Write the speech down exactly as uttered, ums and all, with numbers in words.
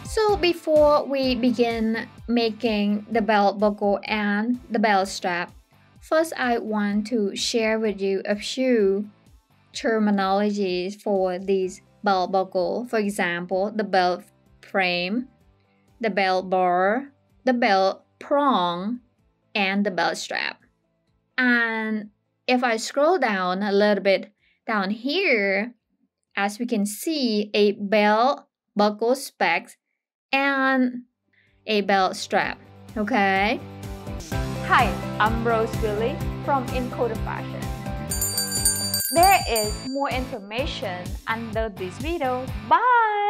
So before we begin making the belt buckle and the belt strap, first I want to share with you a few terminologies for these belt buckle. For example, the belt frame, the belt bar, the belt prong, and the belt strap. And if I scroll down a little bit down here, as we can see, a belt buckle specs and a belt strap. Okay? Hi, I'm Rose Willie from encoderfashion. There is more information under this video. Bye!